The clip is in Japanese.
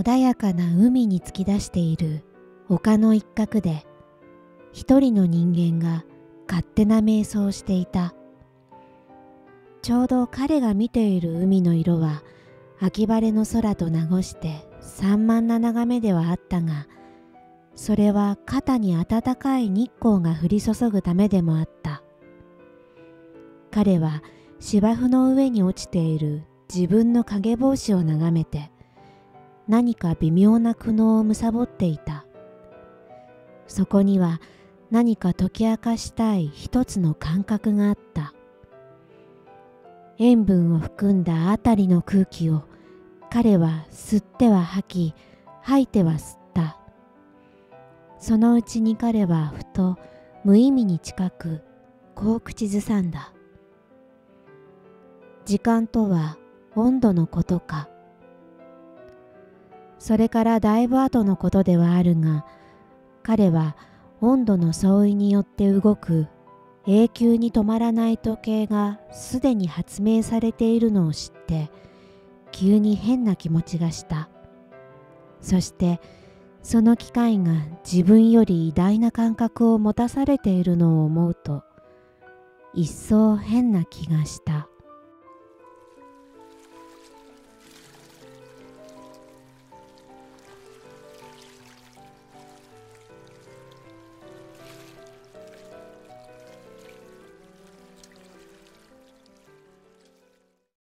穏やかな海に突き出している丘の一角で、一人の人間が勝手な瞑想をしていた。ちょうど彼が見ている海の色は秋晴れの空と名して散漫な眺めではあったが、それは肩に暖かい日光が降り注ぐためでもあった。彼は芝生の上に落ちている自分の影帽子を眺めて、何か微妙な苦悩を貪っていた。そこには何か解き明かしたい一つの感覚があった。塩分を含んだあたりの空気を彼は吸っては吐き、吐いては吸った。そのうちに彼はふと無意味に近くこう口ずさんだ。時間とは温度のことか。それからだいぶ後のことではあるが、彼は温度の相違によって動く永久に止まらない時計がすでに発明されているのを知って、急に変な気持ちがした。そしてその機械が自分より偉大な感覚を持たされているのを思うと、一層変な気がした。